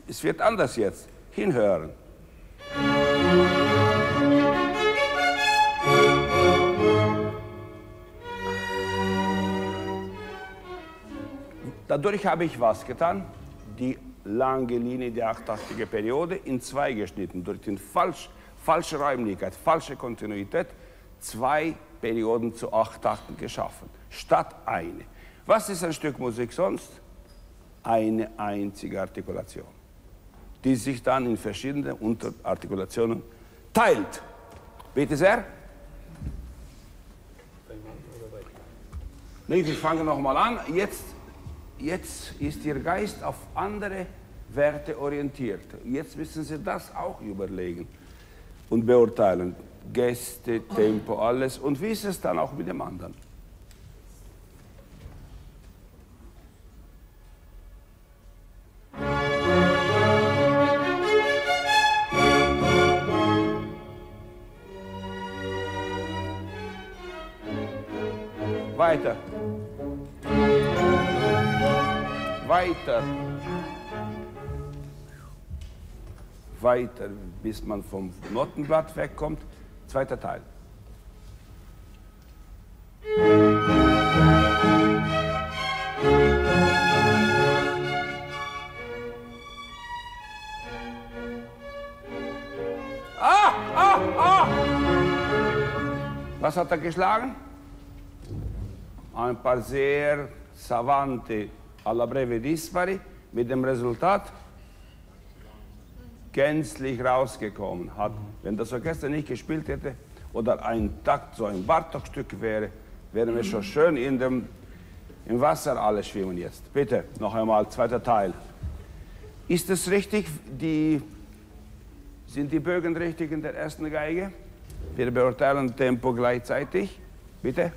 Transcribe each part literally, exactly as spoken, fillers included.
Es wird anders jetzt. Hinhören. Dadurch habe ich was getan? Die lange Linie, die achttaktige Periode, in zwei geschnitten. Durch die falsch, falsche Räumlichkeit, falsche Kontinuität, zwei Perioden zu acht Takten geschaffen, statt eine. Was ist ein Stück Musik sonst? Eine einzige Artikulation, die sich dann in verschiedene Unterartikulationen teilt. Bitte sehr. Nee, wir fangen noch mal an. Jetzt, jetzt ist Ihr Geist auf andere Werte orientiert. Jetzt müssen Sie das auch überlegen und beurteilen. Gäste, Tempo, alles. Und wie ist es dann auch mit dem anderen? Weiter. Weiter. Weiter, bis man vom Notenblatt wegkommt. Zweiter Teil. Ah, ah, ah! Was hat er geschlagen? Ein paar sehr savante alla breve dispari, mit dem Resultat gänzlich rausgekommen hat. Wenn das Orchester nicht gespielt hätte oder ein Takt, so ein Bartok-Stück wäre, wären wir schon schön in dem, im Wasser alle schwimmen jetzt. Bitte, noch einmal, zweiter Teil. Ist es richtig, die, sind die Bögen richtig in der ersten Geige? Wir beurteilen Tempo gleichzeitig. Bitte.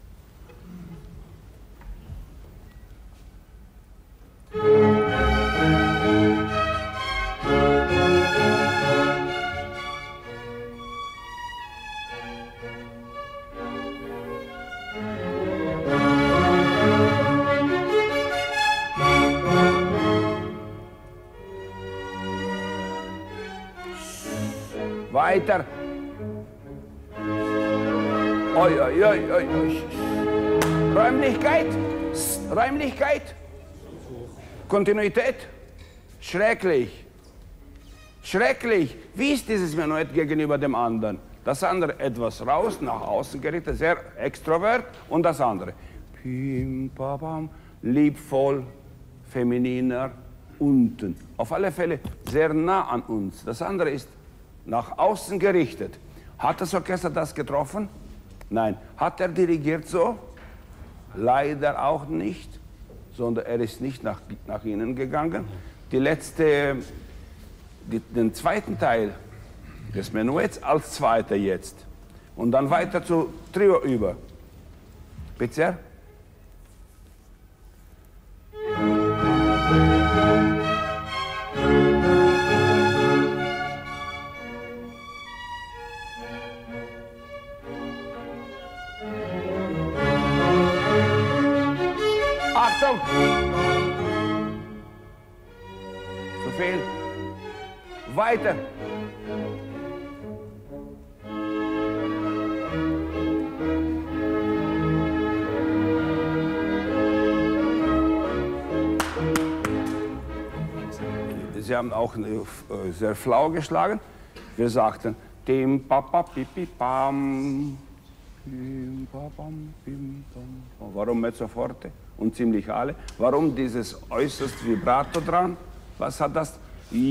Weiter. Oi, oi, oi, oi, oi. Räumlichkeit. Räumlichkeit. Kontinuität. Schrecklich. Schrecklich. Wie ist dieses Menuett gegenüber dem anderen? Das andere etwas raus, nach außen gerichtet, sehr extrovert. Und das andere. Pim, pam, liebvoll, femininer, unten. Auf alle Fälle sehr nah an uns. Das andere ist nach außen gerichtet. Hat das Orchester das getroffen? Nein. Hat er dirigiert so? Leider auch nicht, sondern er ist nicht nach, nach innen gegangen. Die letzte, die, den zweiten Teil des Menuetts als zweiter jetzt. Und dann weiter zu Trio über. Bitte sehr. Achtung! Zu viel. Weiter. Sie haben auch sehr flau geschlagen. Wir sagten, dem papa pipi pam. Warum mezzo forte und ziemlich alle? Warum dieses äußerst Vibrato dran? Was hat das?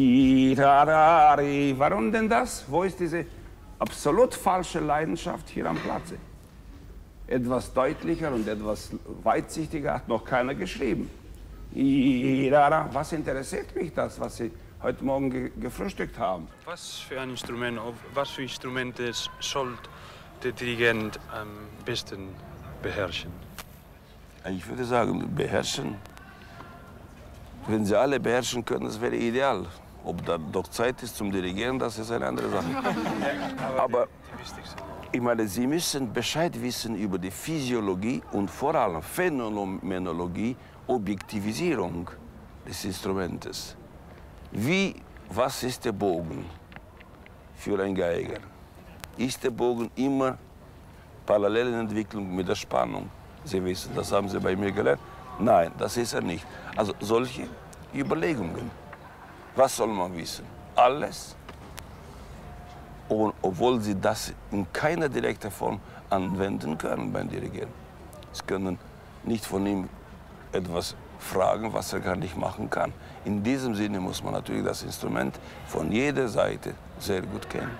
Warum denn das? Wo ist diese absolut falsche Leidenschaft hier am Platze? Etwas deutlicher und etwas weitsichtiger hat noch keiner geschrieben. Was interessiert mich das, was Sie heute Morgen ge gefrühstückt haben? Was für ein Instrument, was für Instrumente sollte der Dirigent am besten beherrschen? Ich würde sagen, beherrschen. Wenn Sie alle beherrschen können, das wäre ideal. Ob da doch Zeit ist zum Dirigieren, das ist eine andere Sache. Aber ich meine, Sie müssen Bescheid wissen über die Physiologie und vor allem Phänomenologie, Objektivisierung des Instrumentes. Wie, was ist der Bogen für einen Geiger? Ist der Bogen immer Parallelentwicklung mit der Spannung? Sie wissen, das haben Sie bei mir gelernt. Nein, das ist er nicht. Also solche Überlegungen. Was soll man wissen? Alles. Und obwohl Sie das in keiner direkten Form anwenden können beim Dirigieren. Sie können nicht von ihm etwas fragen, was er gar nicht machen kann. In diesem Sinne muss man natürlich das Instrument von jeder Seite sehr gut kennen.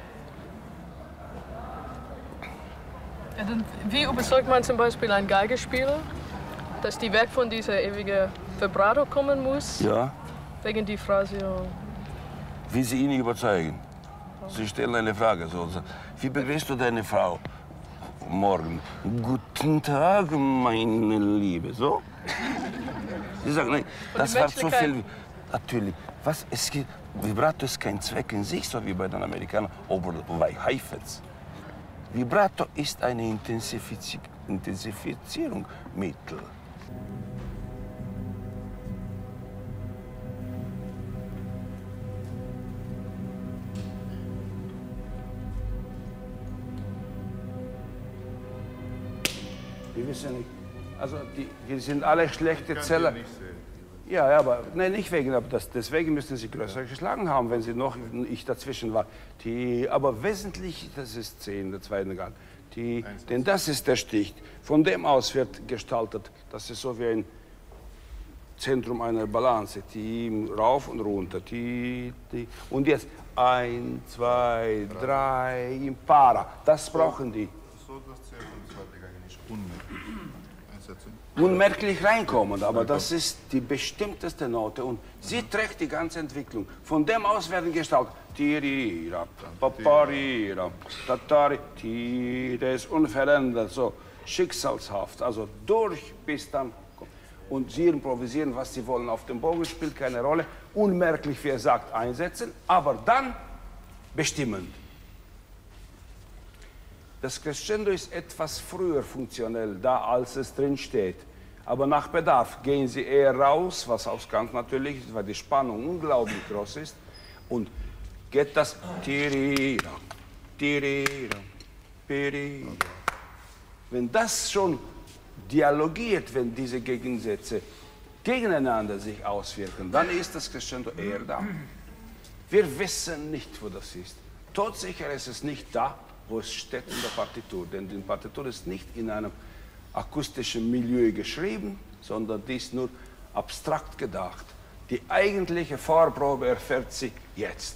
Ja, dann, wie überzeugt man zum Beispiel einen Geigerspieler, dass die weg von dieser ewigen Vibrato kommen muss? Ja. Wegen die Phrasierung. Wie Sie ihn überzeugen. Sie stellen eine Frage. So, wie begrüßt du deine Frau morgen? Guten Tag, meine Liebe. So? Sie sagen, nein, das war zu viel. Natürlich. Was, es gibt, Vibrato ist kein Zweck in sich, so wie bei den Amerikanern oder bei Heifetz. Vibrato ist eine Intensifiz Intensifizierungsmittel. Wir wissen nicht. Also die, wir sind alle schlechte Zeller. Ja, ja, aber nein, nicht wegen, aber das, deswegen müssen Sie größer geschlagen haben, wenn Sie noch ich dazwischen war. Die, aber wesentlich, das ist zehn, der zweite Gang. Die, denn das ist der Stich. Von dem aus wird gestaltet. Das ist so wie ein Zentrum einer Balance. Die rauf und runter. Die, die. Und jetzt ein, zwei, drei, Impara. Das brauchen die. So, das zählt im zweiten Gang nicht unmerklich. Unmerklich reinkommen, aber das ist die bestimmteste Note und sie trägt die ganze Entwicklung. Von dem aus werden gestaltet. Tirira, paparira, tatari, das ist unverändert, so schicksalshaft, also durch bis dann. Und sie improvisieren, was sie wollen auf dem Bogen, spielt keine Rolle. Unmerklich, wie er sagt, einsetzen, aber dann bestimmend. Das Crescendo ist etwas früher funktionell da, als es drin steht. Aber nach Bedarf gehen Sie eher raus, was auch ganz natürlich ist, weil die Spannung unglaublich groß ist. Und geht das Tirira, Tirira, Pirira. Wenn das schon dialogiert, wenn diese Gegensätze gegeneinander sich auswirken, dann ist das Crescendo eher da. Wir wissen nicht, wo das ist. Todsicher ist es nicht da, wo es steht in der Partitur. Denn die Partitur ist nicht in einem akustischen Milieu geschrieben, sondern die ist nur abstrakt gedacht. Die eigentliche Vorprobe erfährt sie jetzt.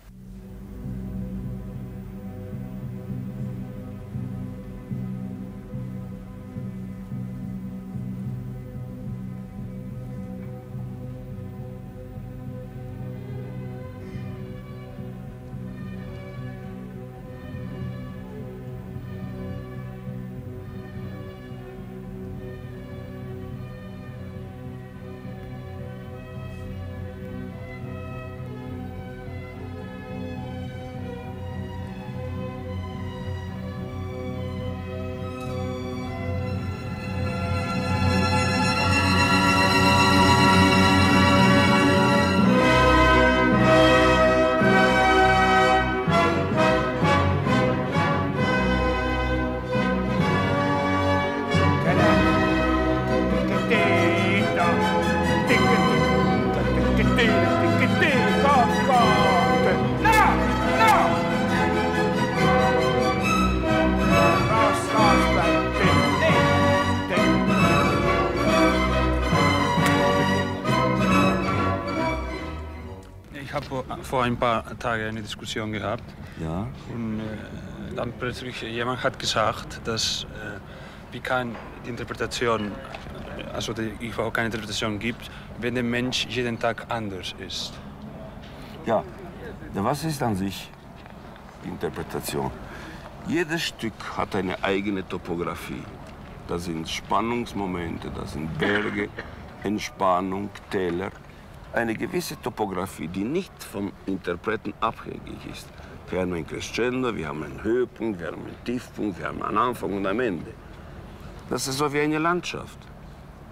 Ich habe vor ein paar Tagen eine Diskussion gehabt. Ja. Und äh, dann plötzlich jemand hat gesagt, dass äh, wie kann die Interpretation, also die überhaupt keine Interpretation gibt, wenn der Mensch jeden Tag anders ist. Ja, was ist an sich die Interpretation? Jedes Stück hat eine eigene Topographie. Das sind Spannungsmomente, das sind Berge, Entspannung, Täler. Eine gewisse Topographie, die nicht vom Interpreten abhängig ist. Wir haben ein Crescendo, wir haben einen Höhepunkt, wir haben einen Tiefpunkt, wir haben einen Anfang und ein Ende. Das ist so wie eine Landschaft.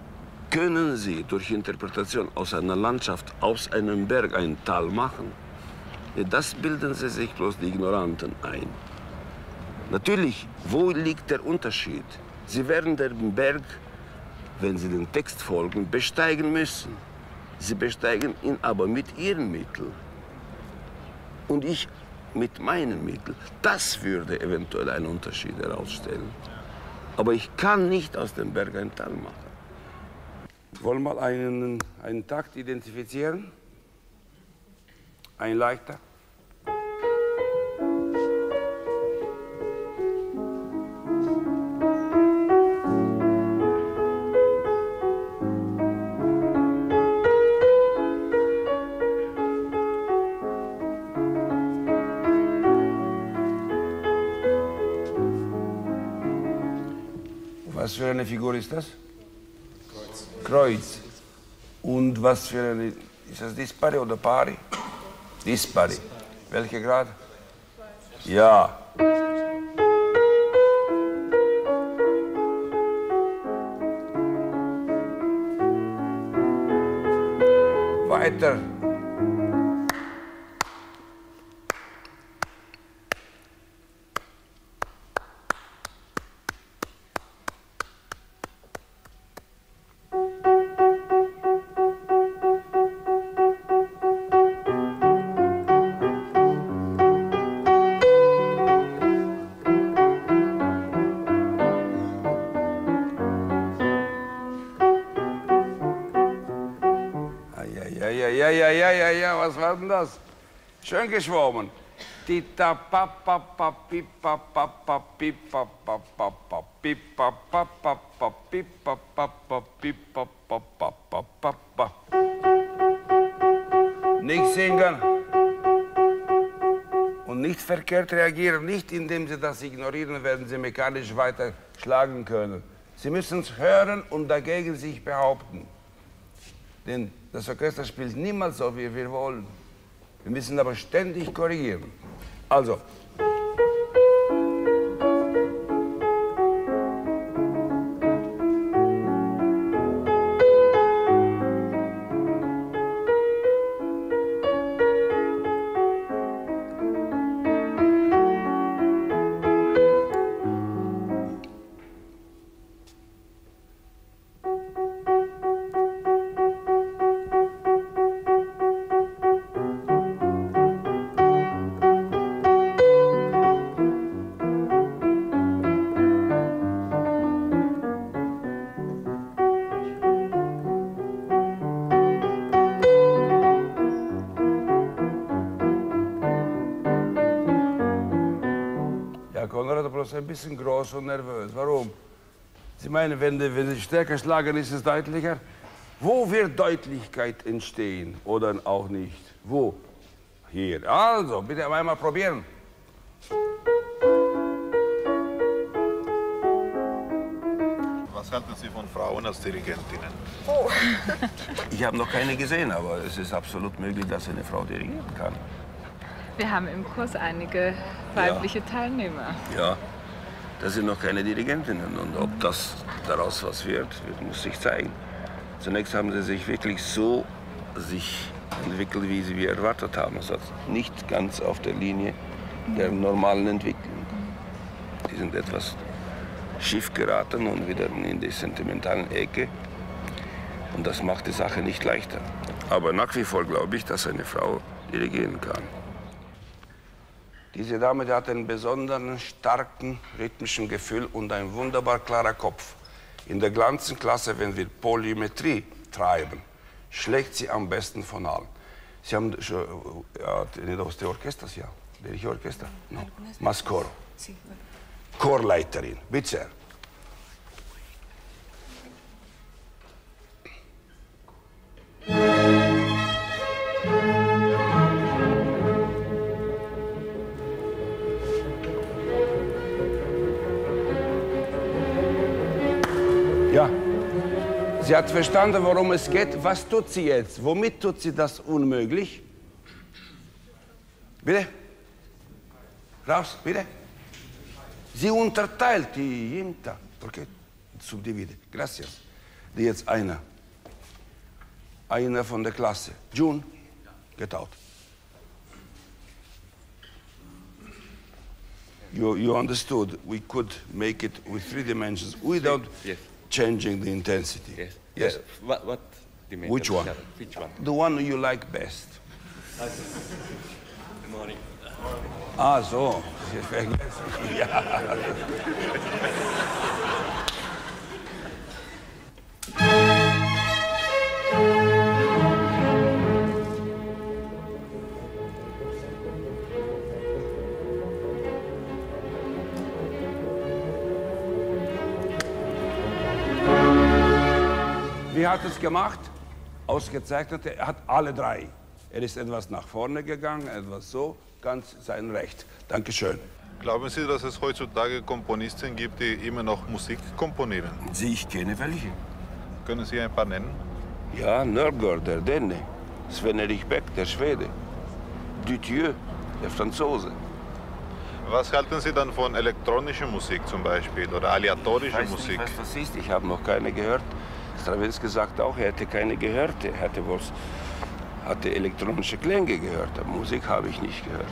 Können Sie durch Interpretation aus einer Landschaft, aus einem Berg ein Tal machen? Ja, das bilden Sie sich bloß die Ignoranten ein. Natürlich, wo liegt der Unterschied? Sie werden den Berg, wenn Sie dem Text folgen, besteigen müssen. Sie besteigen ihn aber mit Ihren Mitteln. Und ich mit meinen Mitteln. Das würde eventuell einen Unterschied herausstellen. Aber ich kann nicht aus dem Berg ein Tal machen. Wollen wir mal einen, einen Takt identifizieren? Ein leichter. Was für eine Figur ist das? Kreuz. Kreuz. Und was für eine, ist das Dispari oder Pari? Dispari. Welcher Grad? Ja. Weiter. Ja, ja, ja, ja, ja, was war denn das? Schön geschwommen. Tita pa pa pa pi pa pa pa pi pa pa pa pa pi pa pa pa pa pi pa pa pa pi pa pa pa pa pa pa. Nicht singen und nicht verkehrt reagieren, nicht indem Sie das ignorieren, werden Sie mechanisch weiter schlagen können. Sie müssen es hören und dagegen sich behaupten. Denn das Orchester spielt niemals so, wie wir wollen. Wir müssen aber ständig korrigieren. Also. Ein bisschen groß und nervös. Warum? Sie meinen, wenn, die, wenn Sie stärker schlagen, ist es deutlicher? Wo wird Deutlichkeit entstehen oder auch nicht? Wo? Hier. Also, bitte einmal probieren. Was halten Sie von Frauen als Dirigentinnen? Oh. Ich habe noch keine gesehen, aber es ist absolut möglich, dass eine Frau dirigieren kann. Wir haben im Kurs einige weibliche ja. Teilnehmer. Ja, das sind noch keine Dirigentinnen. Und ob das daraus was wird, wird muss sich zeigen. Zunächst haben sie sich wirklich so sich entwickelt, wie sie wir erwartet haben. Also nicht ganz auf der Linie der normalen Entwicklung. Die sind etwas schief geraten und wieder in die sentimentalen Ecke. Und das macht die Sache nicht leichter. Aber nach wie vor glaube ich, dass eine Frau dirigieren kann. Diese Dame, die hat einen besonderen, starken, rhythmischen Gefühl und ein wunderbar klarer Kopf. In der ganzen Klasse, wenn wir Polymetrie treiben, schlägt sie am besten von allen. Sie haben schon, ja, aus der Orchester, ja, welche Orchester? No. Mascoro. Chorleiterin, bitte. Ja, sie hat verstanden, worum es geht. Was tut sie jetzt? Womit tut sie das unmöglich? Bitte? Raus, bitte? Sie unterteilt die Jinta. Okay, subdivide. Gracias. Die jetzt einer einer von der Klasse. June, get out. You, you understood we could make it with three dimensions without Yes. changing the intensity. Yes. Yes. Uh, what, what dimension? Which one? Which one? The one you like best. Morning. Ah, so. Ja. Wie hat es gemacht? Ausgezeichnet, er hat alle drei. Er ist etwas nach vorne gegangen, etwas so, ganz sein Recht. Dankeschön. Glauben Sie, dass es heutzutage Komponisten gibt, die immer noch Musik komponieren? Sie, ich kenne welche. Können Sie ein paar nennen? Ja, Nørgaard, der Däne. Sven Erik Beck, der Schwede. Duthieu, der Franzose. Was halten Sie dann von elektronischer Musik zum Beispiel oder aleatorischer Ich weiß Musik? nicht, was das ist. Ich habe noch keine gehört. Stravinsky sagt auch, er hätte keine gehört. Er hatte, wohl, hatte elektronische Klänge gehört, aber Musik habe ich nicht gehört.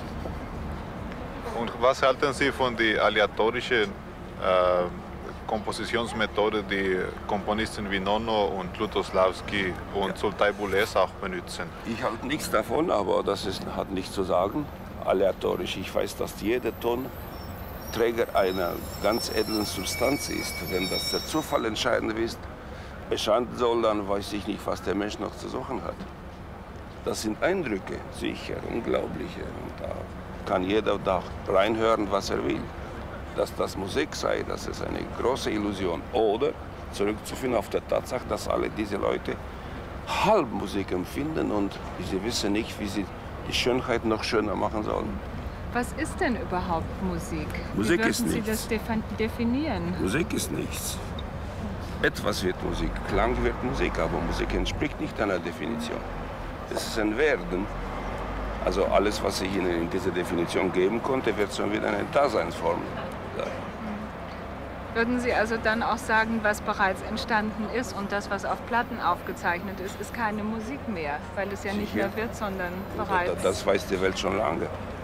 Und was halten Sie von der aleatorischen äh, Kompositionsmethode, die Komponisten wie Nono und Lutosławski und Ja. Sultai Boulez auch benutzen? Ich halte nichts davon, aber das ist, hat nichts zu sagen. Aleatorisch. Ich weiß, dass jeder Ton Träger einer ganz edlen Substanz ist. Wenn das der Zufall entscheidend ist, erscheinen soll, dann weiß ich nicht, was der Mensch noch zu suchen hat. Das sind Eindrücke, sicher, unglaubliche. Und da kann jeder da reinhören, was er will. Dass das Musik sei, das ist eine große Illusion. Oder zurückzuführen auf die Tatsache, dass alle diese Leute halb Musik empfinden und sie wissen nicht, wie sie die Schönheit noch schöner machen sollen. Was ist denn überhaupt Musik? Musik Wie würden ist Sie nichts. das defin- definieren? Musik ist nichts. Etwas wird Musik, Klang wird Musik, aber Musik entspricht nicht einer Definition. Es ist ein Werden. Also alles, was ich Ihnen in dieser Definition geben konnte, wird schon wieder eine Daseinsform sein. Würden Sie also dann auch sagen, was bereits entstanden ist und das, was auf Platten aufgezeichnet ist, ist keine Musik mehr, weil es ja nicht Sicher. mehr wird, sondern Da- bereits... Das weiß die Welt schon lange,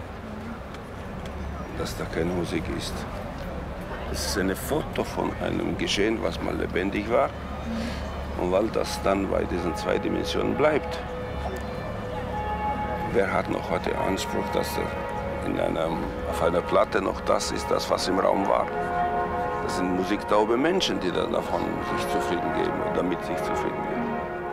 dass da keine Musik ist. Es ist ein Foto von einem Geschehen, was mal lebendig war. Und weil das dann bei diesen zwei Dimensionen bleibt, wer hat noch heute Anspruch, dass er in einem, auf einer Platte noch das ist, das, was im Raum war? Das sind musiktaube Menschen, die dann davon sich zufrieden geben oder mit sich zufrieden geben.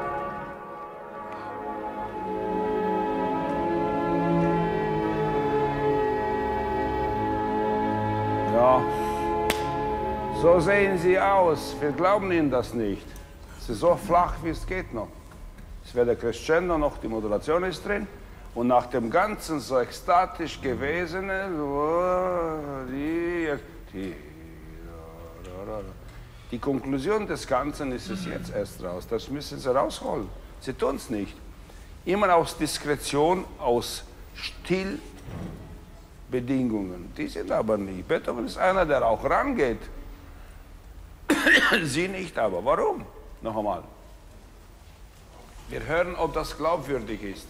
Ja, so sehen Sie aus. Wir glauben Ihnen das nicht. Es ist so flach, wie es geht noch. Es wäre der Crescendo noch, die Modulation ist drin. Und nach dem Ganzen so ekstatisch gewesene, so, die, die, die Konklusion des Ganzen ist es jetzt erst raus. Das müssen Sie rausholen. Sie tun es nicht. Immer aus Diskretion, aus Stillbedingungen. Die sind aber nicht. Beethoven ist einer, der auch rangeht. Sie nicht, aber warum? Noch einmal. Wir hören, ob das glaubwürdig ist.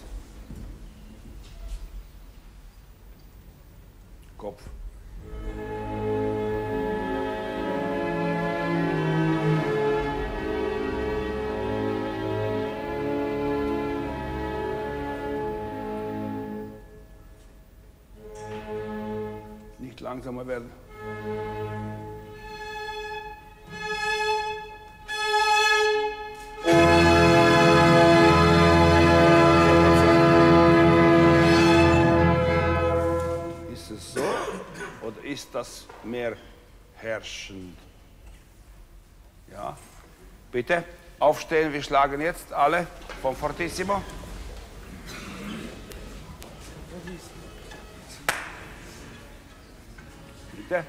Kopf. Nicht langsamer werden. Ist es so oder ist das mehr herrschend? Ja. Bitte aufstehen, wir schlagen jetzt alle vom Fortissimo. Bitte.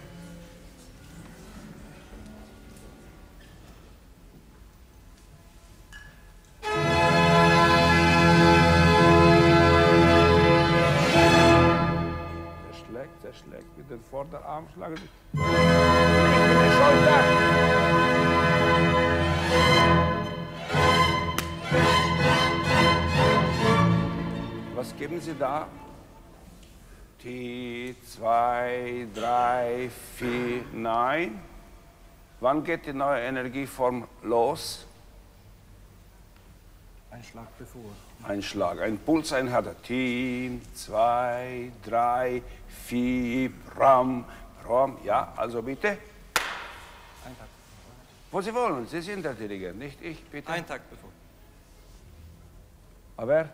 Zerschlägt, zerschlägt mit dem Vorderarm, schlagen Sie. Mit der Schulter. Was geben Sie da? T, zwei, drei, vier, nein. Wann geht die neue Energieform los? Ein Schlag bevor. Ein Schlag, ein Puls, ein Härter. T, zwei, drei, vier, ram, ram. Ja, also bitte. Ein Tag. Wo Sie wollen, Sie sind der Dirigent, nicht ich, bitte. Ein Tag bevor. Aber?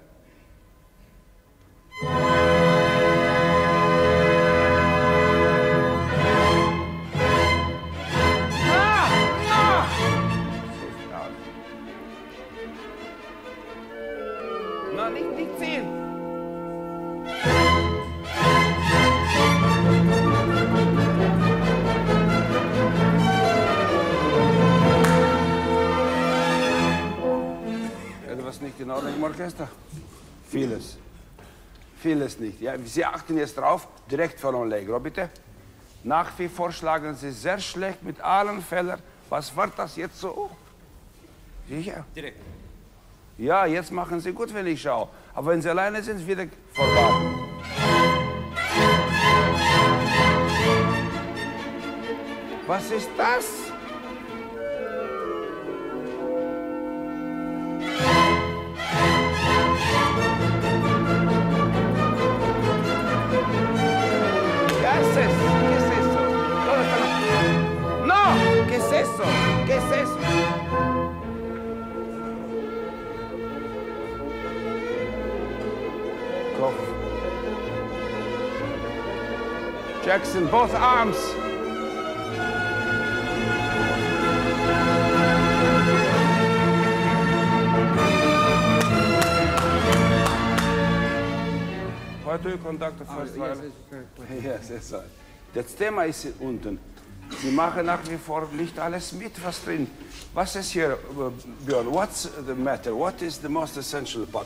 Na, nicht, nicht ziehen. Etwas nicht in Ordnung im Orchester? Vieles. Vieles nicht. Ja, Sie achten jetzt drauf, direkt von Allegro, bitte. Nach wie vor schlagen Sie sehr schlecht mit allen Fehlern. Was war das jetzt so? Sicher? Direkt. Ja, jetzt machen Sie gut, wenn ich schaue. Aber wenn Sie alleine sind, ist wieder vorbei. Was ist das? ¿Qué es eso? ¿Qué es eso? ¿Dónde está la- ¡No! ¿Qué es eso? ¿Qué es eso? Kopf. Jackson, both arms. Why do you conduct the first violin? Yes, yes, yes. Das Thema ist hier unten. Sie machen nach wie vor nicht alles mit, was drin. Was ist hier, uh, Björn? What's the matter? What is the most essential part?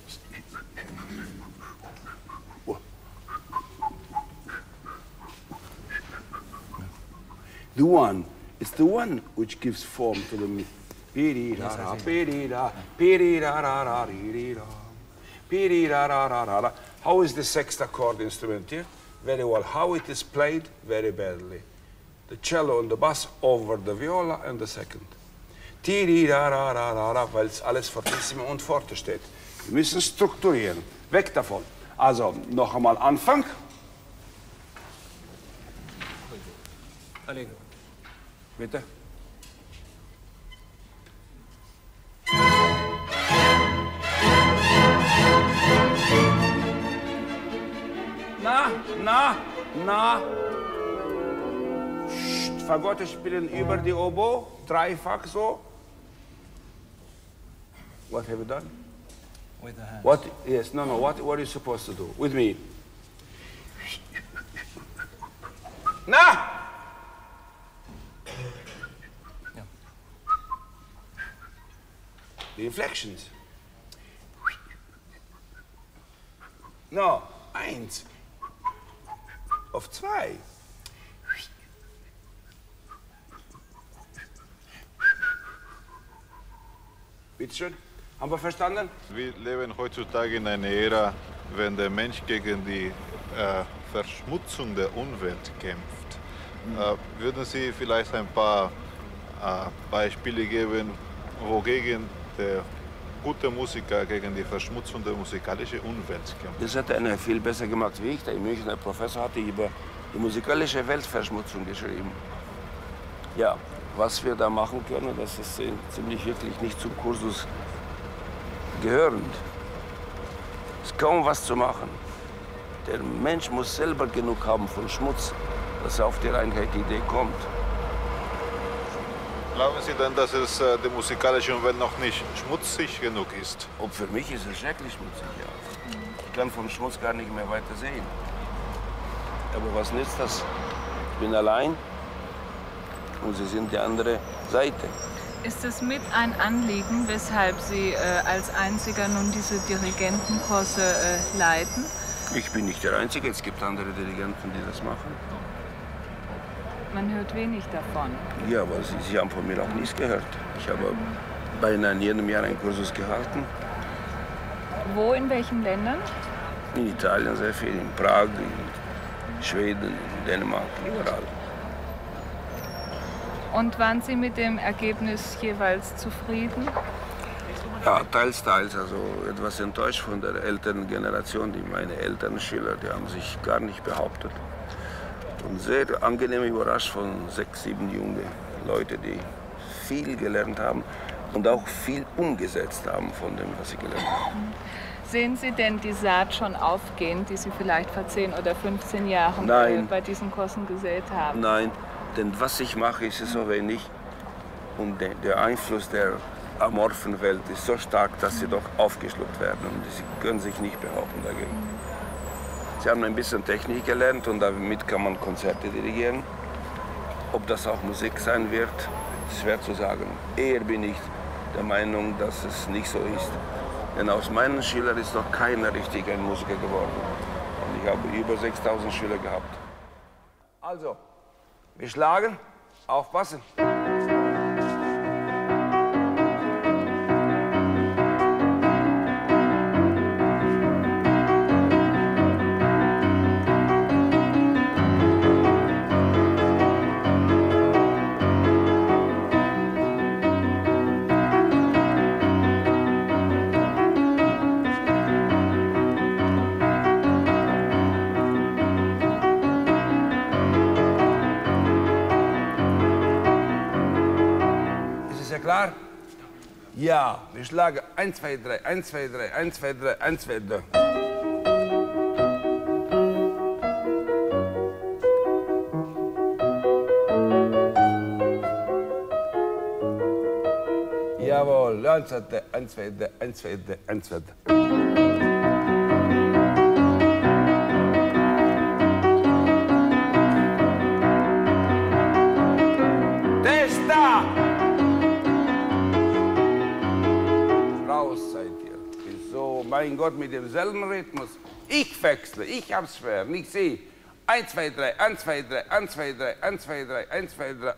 The one, it's the one which gives form to the myth. Piri-da-da, piri-da, piri-da-da-da, piri-da, piri-da-da-da-da. How is the sexta chord instrument here? Very well. How it is played? Very badly. The cello and the bass over the viola and the second. Tiri-da-da-da-da, weil es alles fortissimo und forte steht. Wir müssen strukturieren. Weg davon. Also, noch einmal Anfang. Allegro. Bitte. Na, na, na. Psst, Fagotte spielen über die Oboe, dreifach so. What have you done? With the hand. What? Yes, no, no. What? What are you supposed to do? With me. Na! Ja. The inflections. No, eins. Auf zwei. Bitte schön. Haben wir verstanden? Wir leben heutzutage in einer Ära, wenn der Mensch gegen die äh, Verschmutzung der Umwelt kämpft. Äh, würden Sie vielleicht ein paar äh, Beispiele geben, wogegen der gute Musiker gegen die Verschmutzung der musikalischen Umwelt kämpft? Das hat einer viel besser gemacht wie ich. Der in München ein Professor hatte über die musikalische Weltverschmutzung geschrieben. Ja, was wir da machen können, das ist ziemlich wirklich nicht zum Kursus gehörend. Es ist kaum was zu machen. Der Mensch muss selber genug haben von Schmutz, dass er auf die Reinheit-Idee kommt. Glauben Sie denn, dass es äh, die musikalische Umwelt noch nicht schmutzig genug ist? Und für mich ist es schrecklich schmutzig, ja. Ich kann vom Schmutz gar nicht mehr weiter sehen. Aber was nützt das? Ich bin allein und Sie sind die andere Seite. Ist es mit ein Anliegen, weshalb Sie äh, als Einziger nun diese Dirigentenkurse äh, leiten? Ich bin nicht der Einzige, es gibt andere Dirigenten, die das machen. Man hört wenig davon. Ja, aber Sie, Sie haben von mir auch nichts gehört. Ich habe beinahe in jedem Jahr einen Kursus gehalten. Wo, in welchen Ländern? In Italien sehr viel, in Prag, in Schweden, in Dänemark, überall. Und waren Sie mit dem Ergebnis jeweils zufrieden? Ja, teils, teils. Also etwas enttäuscht von der älteren Generation, die meine Eltern, Schüler, die haben sich gar nicht behauptet. Und sehr angenehm überrascht von sechs, sieben junge Leute, die viel gelernt haben und auch viel umgesetzt haben von dem, was sie gelernt haben. Sehen Sie denn die Saat schon aufgehen, die Sie vielleicht vor zehn oder fünfzehn Jahren Nein. bei diesen Kursen gesät haben? Nein, denn was ich mache, ist so wenig und der, der Einfluss der amorphen Welt ist so stark, dass sie doch aufgeschluckt werden und sie können sich nicht behaupten dagegen. Sie haben ein bisschen Technik gelernt und damit kann man Konzerte dirigieren. Ob das auch Musik sein wird, ist schwer zu sagen. Eher bin ich der Meinung, dass es nicht so ist. Denn aus meinen Schülern ist noch keiner richtig ein Musiker geworden. Und ich habe über sechstausend Schüler gehabt. Also, wir schlagen, aufpassen. Klar? Ja, wir schlagen eins, zwei, drei, eins, zwei, drei, eins, zwei, drei, eins, zwei, drei. Jawohl, eins, zwei, drei, eins, zwei, drei, eins, zwei, drei, eins, zwei, drei. Mein Gott, mit demselben Rhythmus. Ich wechsle, ich hab's schwer, nicht Sie. eins, zwei, drei, eins, zwei, drei, eins, zwei, drei, eins, zwei, drei, eins, zwei, drei.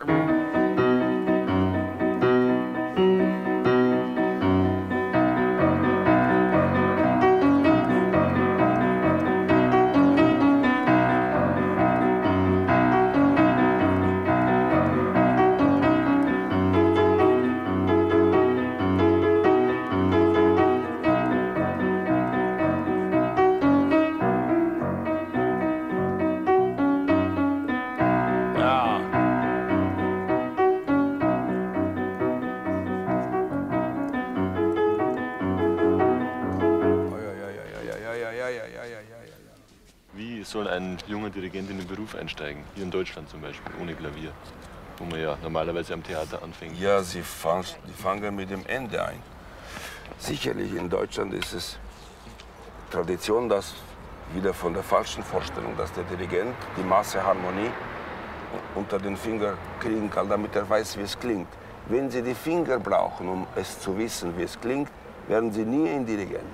Soll ein junger Dirigent in den Beruf einsteigen, hier in Deutschland zum Beispiel, ohne Klavier, wo man ja normalerweise am Theater anfängt? Ja, sie, fang, sie fangen mit dem Ende ein. Sicherlich in Deutschland ist es Tradition, dass wieder von der falschen Vorstellung, dass der Dirigent die Masseharmonie unter den Finger kriegen kann, damit er weiß, wie es klingt. Wenn Sie die Finger brauchen, um es zu wissen, wie es klingt, werden Sie nie ein Dirigent.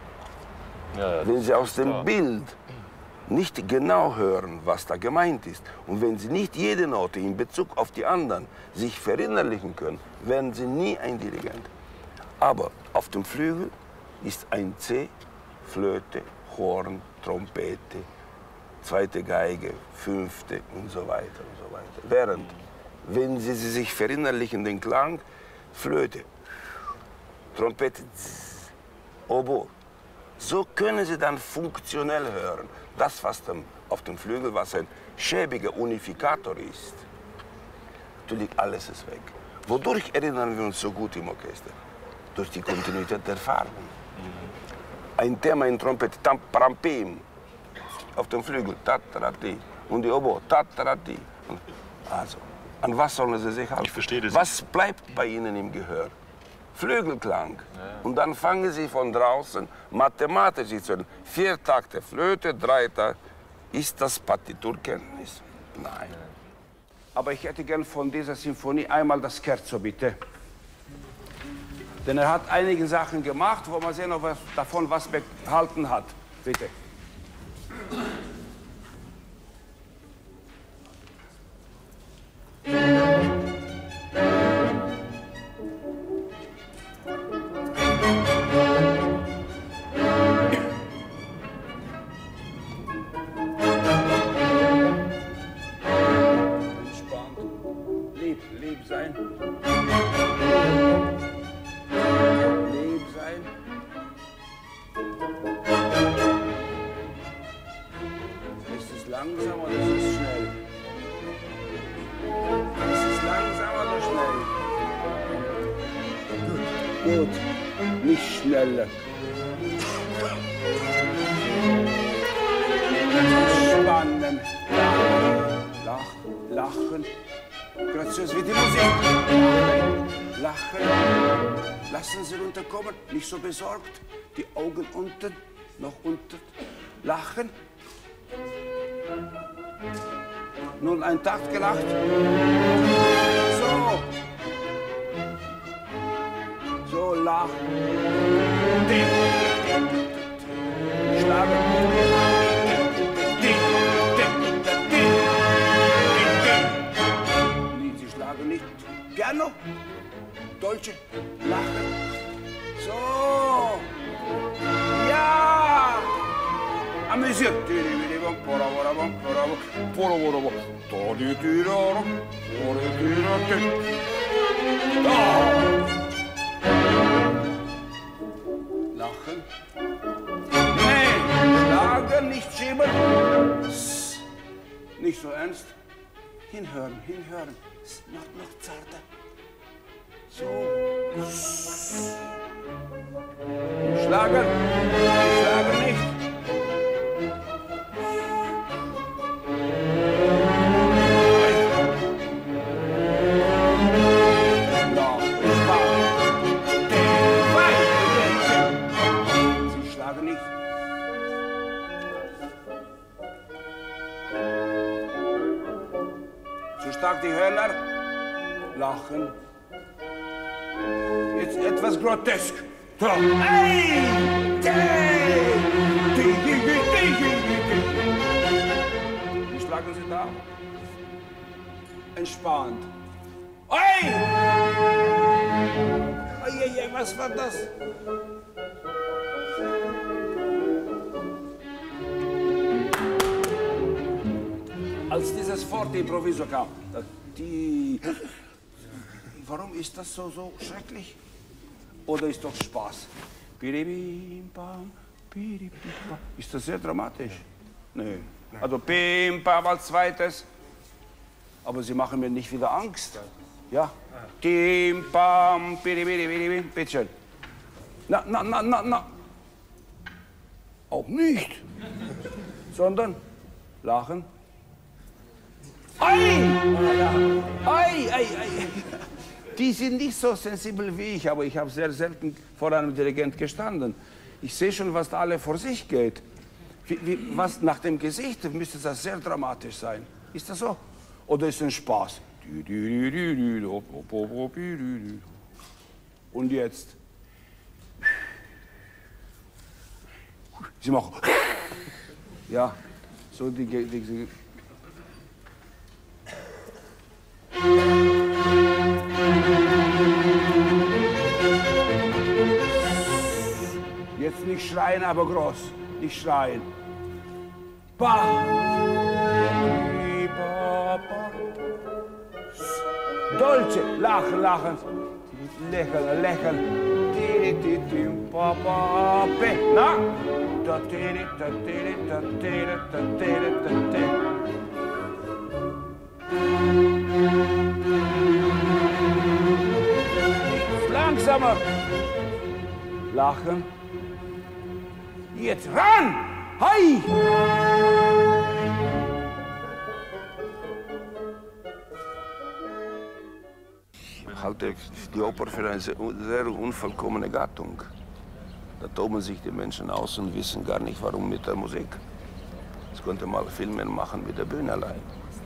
Ja, Wenn Sie aus dem klar. Bild nicht genau hören, was da gemeint ist, und wenn Sie nicht jede Note in Bezug auf die anderen sich verinnerlichen können, werden Sie nie ein Dirigent. Aber auf dem Flügel ist ein C, Flöte, Horn, Trompete, zweite Geige, fünfte und so weiter und so weiter. Während, wenn Sie sich verinnerlichen den Klang, Flöte, Trompete, zzz, Oboe, so können Sie dann funktionell hören. Das, was dann auf dem Flügel, was ein schäbiger Unifikator ist, natürlich alles ist weg. Wodurch erinnern wir uns so gut im Orchester? Durch die Kontinuität der Farben. Ein Thema in Trompete, tam, param, pim, auf dem Flügel, tatarati, und die Oboe, tatarati. Also, an was sollen Sie sich halten? Ich verstehe das. Was bleibt bei Ihnen im Gehör? Flügelklang. Ja. Und dann fangen Sie von draußen mathematisch zu hören. Vier Takte Flöte, drei Takte. Ist das Partiturkenntnis? Nein. Aber ich hätte gern von dieser Sinfonie einmal das Scherzo, bitte. Denn er hat einige Sachen gemacht, wo man sehen, ob er davon was behalten hat. Bitte. Gut, nicht schneller. Spannen, lachen, lachen. Graziös wie die Musik. Lachen, lachen. Lassen Sie runterkommen, nicht so besorgt. Die Augen unten, noch unten. Lachen. Nun ein Takt gelacht. So. So, lachen. Ding, ding, ding, ding. Schlagen. Ding, ding, ding, ding, ding. Nee, Sie schlagen nicht. Piano. Dolce. Lachen. So. Ja. Amüsiert. Lachen. Nee, schlagen, nicht schieben. Nicht so ernst. Hinhören, hinhören. Noch, noch zarter. So. Schlagen. Schlagen nicht. Stark die Hörner, lachen. Jetzt etwas grotesk. So. Hey! Hey! Wie schlagen Sie da? Entspannt. Hey! Hey, was war das? Als dieses Forte Improviso kam, die... Warum ist das so, so schrecklich? Oder ist doch Spaß? Ist das sehr dramatisch? Nee. Also Pim Pam als zweites. Aber Sie machen mir nicht wieder Angst. Ja? Tim Pam Pim Bitte schön. Na, na, na, na, na. Auch nicht. Sondern lachen. Ei! Ei, ei, ei. Die sind nicht so sensibel wie ich, aber ich habe sehr selten vor einem Dirigent gestanden. Ich sehe schon, was da alle vor sich geht. Wie, wie, was nach dem Gesicht müsste das sehr dramatisch sein. Ist das so? Oder ist es ein Spaß? Und jetzt? Sie machen. Ja, so die... die, die Jetzt nicht schreien, aber groß. Nicht schreien. Ba. Dolce. Lachen, lachen. Lächeln, lächeln. Na? Langsamer. Lachen. Jetzt ran! Hi! Ich halte die Oper für eine sehr unvollkommene Gattung. Da toben sich die Menschen aus und wissen gar nicht, warum mit der Musik. Das könnte mal Filme machen mit der Bühne allein.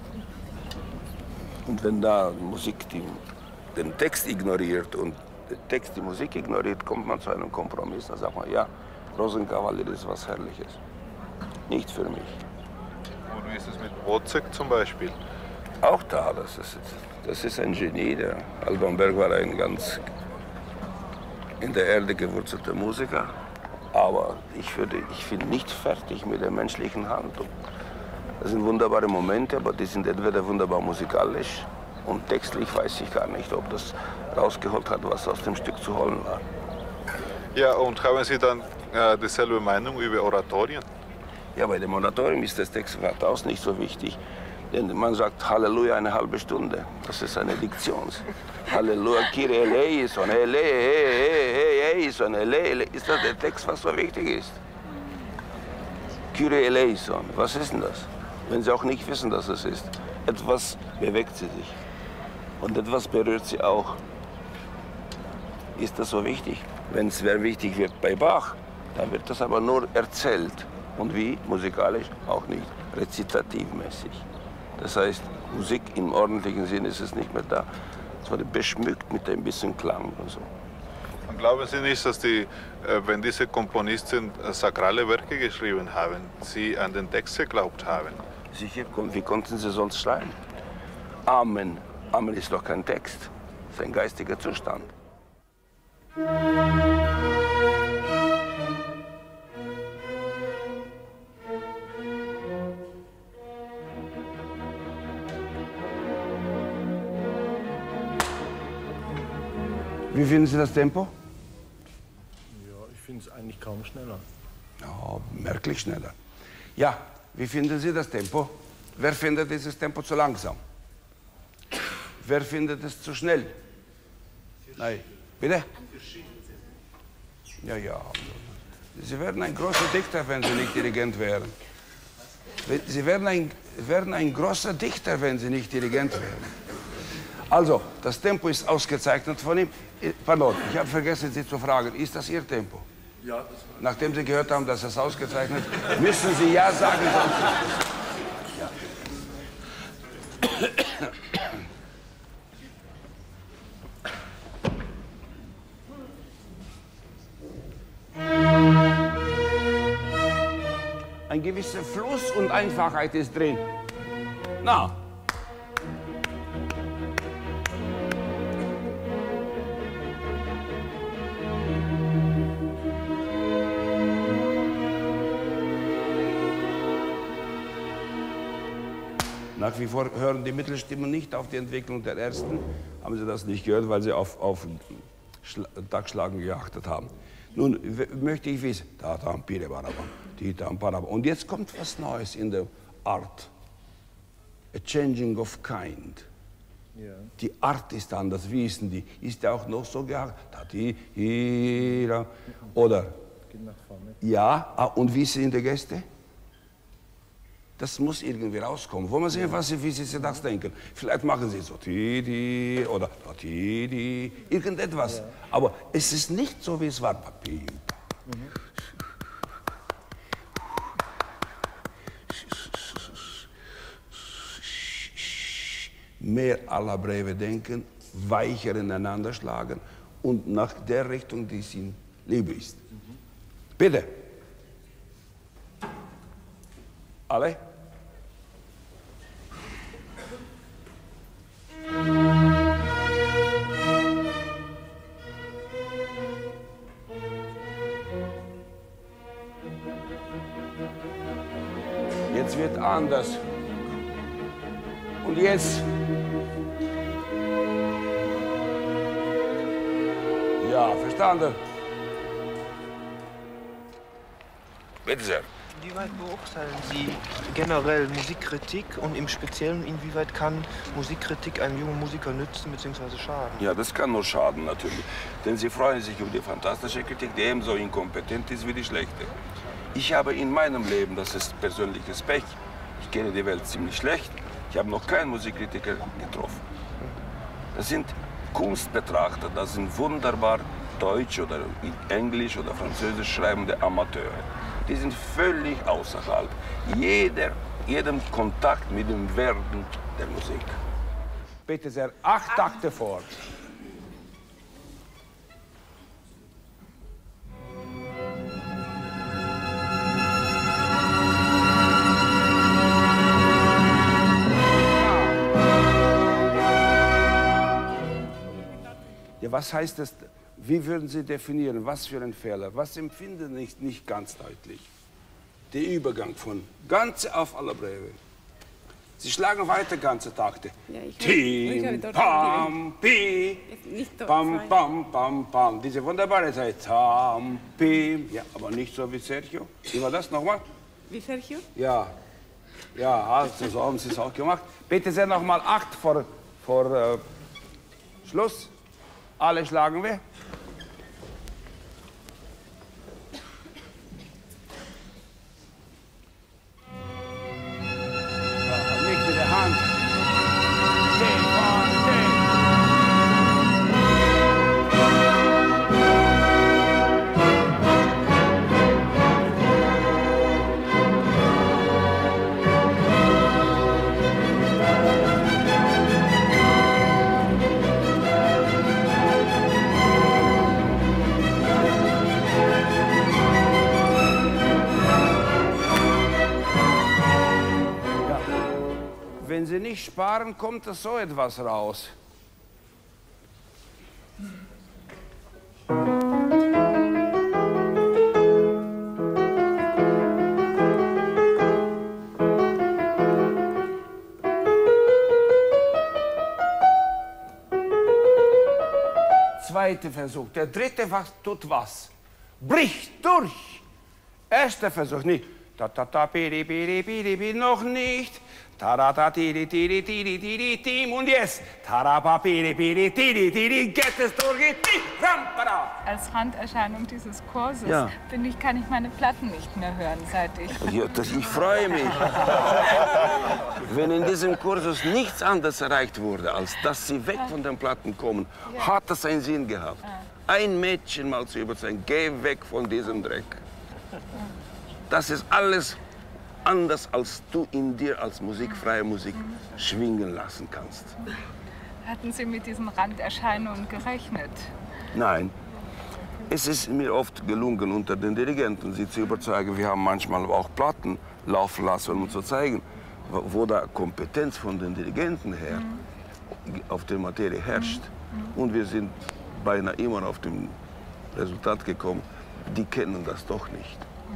Und wenn da Musik die, den Text ignoriert und der Text die Musik ignoriert, kommt man zu einem Kompromiss. Da sagt man, ja, Rosenkavalier ist was Herrliches. Nicht für mich. Und wie ist es mit Wozzeck zum Beispiel? Auch da, das ist, das ist ein Genie. Der Alban Berg war ein ganz in der Erde gewurzelter Musiker. Aber ich, würde, ich bin nicht fertig mit der menschlichen Handlung. Das sind wunderbare Momente, aber die sind entweder wunderbar musikalisch und textlich weiß ich gar nicht, ob das rausgeholt hat, was aus dem Stück zu holen war. Ja, und haben Sie dann äh, dieselbe Meinung über Oratorien? Ja, bei dem Oratorium ist das Textwort nicht so wichtig. Denn man sagt Halleluja eine halbe Stunde. Das ist eine Diktion. Halleluja, Kyrie eleison, eleison, eleison. Ist das der Text, was so wichtig ist? Kyrie eleison, was ist denn das? Wenn Sie auch nicht wissen, dass es ist. Etwas bewegt sie sich. Und etwas berührt sie auch. Ist das so wichtig? Wenn es sehr wichtig wird bei Bach, dann wird das aber nur erzählt. Und wie? Musikalisch auch nicht. Rezitativmäßig. Das heißt, Musik im ordentlichen Sinn ist es nicht mehr da. Es wurde beschmückt mit ein bisschen Klang und so. Und glauben Sie nicht, dass die, wenn diese Komponisten sakrale Werke geschrieben haben, sie an den Text geglaubt haben? Sicher, wie konnten sie sonst schreiben? Amen. Amen ist doch kein Text. Es ist ein geistiger Zustand. Wie finden Sie das Tempo? Ja, ich finde es eigentlich kaum schneller. Ja, merklich schneller. Ja, wie finden Sie das Tempo? Wer findet dieses Tempo zu langsam? Wer findet es zu schnell? Nein. Bitte? Ja, ja. Sie werden ein großer Dichter, wenn Sie nicht Dirigent wären. Sie werden ein, werden ein großer Dichter, wenn Sie nicht Dirigent wären. Also, das Tempo ist ausgezeichnet von ihm. Pardon, ich habe vergessen, Sie zu fragen, ist das Ihr Tempo? Ja, das war... Nachdem Sie gehört haben, dass es ausgezeichnet ist, müssen Sie ja sagen, sonst... Ein gewisser Fluss und Einfachheit ist drin. Na. Nach wie vor hören die Mittelstimmen nicht auf die Entwicklung der ersten. Haben Sie das nicht gehört, weil Sie auf, auf Taktschlagen geachtet haben. Nun möchte ich wissen, und jetzt kommt was Neues in der Art. A changing of kind. Ja. Die Art ist anders, wie ist denn die? Ist der auch noch so geachtet? Oder? Geht nach vorne. Ja, und wie sind die Gäste? Das muss irgendwie rauskommen. Wollen wir sehen, was Sie, wie Sie sich das denken? Vielleicht machen Sie so ti, ti, oder ti, ti, irgendetwas. Ja. Aber es ist nicht so, wie es war. Mhm. Mehr alla breve denken, weicher ineinander schlagen und nach der Richtung, die es Ihnen lieb ist. Mhm. Bitte. Alle? Jetzt wird anders. Und jetzt? Ja, verstanden. Bitte sehr. Inwieweit beurteilen Sie generell Musikkritik und im Speziellen, inwieweit kann Musikkritik einem jungen Musiker nützen bzw. schaden? Ja, das kann nur schaden natürlich. Denn sie freuen sich über die fantastische Kritik, die ebenso inkompetent ist wie die schlechte. Ich habe in meinem Leben, das ist persönliches Pech, ich kenne die Welt ziemlich schlecht, ich habe noch keinen Musikkritiker getroffen. Das sind Kunstbetrachter, das sind wunderbar Deutsch oder Englisch oder Französisch schreibende Amateure. Die sind völlig außerhalb jeder, jedem Kontakt mit dem Werden der Musik. Bitte sehr, acht Takte vor. Ja, was heißt das? Wie würden Sie definieren, was für ein Fehler? Was empfinden Sie nicht, nicht ganz deutlich? Der Übergang von ganze auf alla breve. Sie schlagen weiter ganze Takte. Ja, Tim, pam, pi, pam, pam, pam, pam. Diese wunderbare Zeit. Tam, pim. Ja, aber nicht so wie Sergio. Wie war das nochmal? Wie Sergio? Ja. Ja, also so haben Sie es auch gemacht. Bitte sehr noch mal acht vor, vor äh, Schluss. Alle schlagen wir. Ja, nicht mit der Hand. Stefan, Stefan. Wenn Sie nicht sparen, kommt da so etwas raus. Zweiter Versuch. Der dritte was tut was? Bricht durch. Erster Versuch nicht. Ta ta ta piri piri piri piri noch nicht. Tarata tiri tiri tiri tiri tim und jetzt. Tarapa piri piri tiri tiri geht es durch. Rampara. Als Randerscheinung dieses Kurses Ja. bin ich, kann ich meine Platten nicht mehr hören, seit ich... Ja, das, ich freue mich. Wenn in diesem Kursus nichts anderes erreicht wurde, als dass sie weg von den Platten kommen, hat das einen Sinn gehabt. Ein Mädchen mal zu überzeugen, geh weg von diesem Dreck. Das ist alles anders, als du in dir als musikfreie Musik schwingen lassen kannst. Hatten Sie mit diesen Randerscheinungen gerechnet? Nein. Es ist mir oft gelungen, unter den Dirigenten sie zu überzeugen. Wir haben manchmal auch Platten laufen lassen, um zu zeigen, wo da Kompetenz von den Dirigenten her mhm. auf der Materie herrscht. Mhm. Und wir sind beinahe immer auf dem Resultat gekommen, die kennen das doch nicht.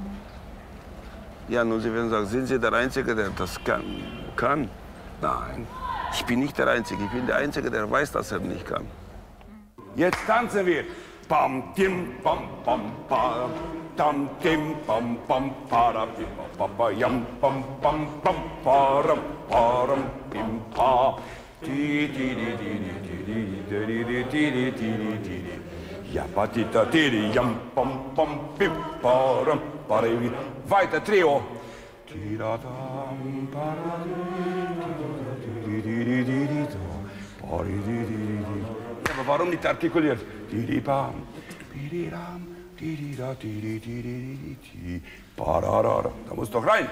Ja, nun, Sie werden sagen, sind Sie der Einzige, der das kann? kann? Nein, ich bin nicht der Einzige. Ich bin der Einzige, der weiß, dass er nicht kann. Jetzt tanzen wir. Bam, tim, bam, bam, bam, tam, tim, bam, bam, para, bim, ba, ba, yam, bam, bam, bam, param, param, bim, pa. Di, di, di, di, di, di, di, di, di, di, di, di, di. Ja, ba, di, da, di, di, yam, bam, bam, bim, param, param. Weiter, Trio. Di, da, dam, para, di, di, di, di, di, da, pari, di, di, di, di. Aber warum nicht artikuliert? Di-di-bam, di-di-ram, di-di-da, di-di-di-di-di-di, pararara. Da muss doch rein.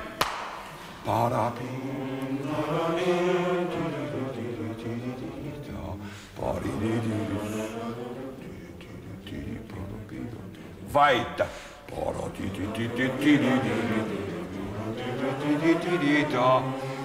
Parapim, parapim, di-di-di-di-di-di-da, pari-di-di-di, di-di-di-di-di, parapim. Weiter. Para-di-di-di-di-di-di-di-di-di-di-da,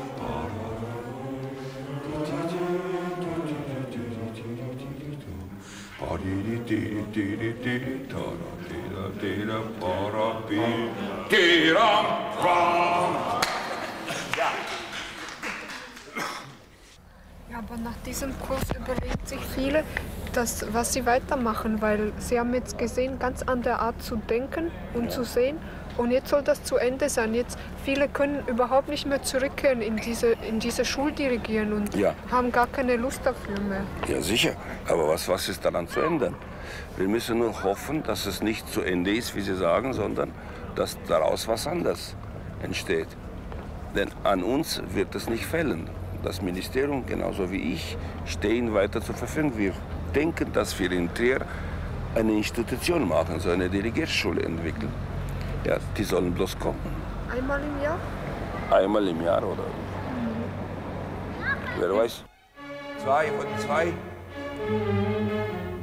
Ja, aber nach diesem Kurs überlegen sich viele, dass, was sie weitermachen, weil sie haben jetzt gesehen, ganz andere Art zu denken und zu sehen. Und jetzt soll das zu Ende sein. Jetzt, viele können überhaupt nicht mehr zurückkehren in diese, in diese Schuldirigieren und Ja. haben gar keine Lust dafür mehr. Ja, sicher. Aber was, was ist daran zu ändern? Wir müssen nur hoffen, dass es nicht zu Ende ist, wie Sie sagen, sondern dass daraus was anderes entsteht. Denn an uns wird es nicht fällen. Das Ministerium, genauso wie ich, stehen weiter zur Verfügung. Wir denken, dass wir in Trier eine Institution machen, so eine Dirigierschule entwickeln. Ja, die sollen bloß kommen. Einmal im Jahr? Einmal im Jahr oder? Wer weiß? Zwei und zwei.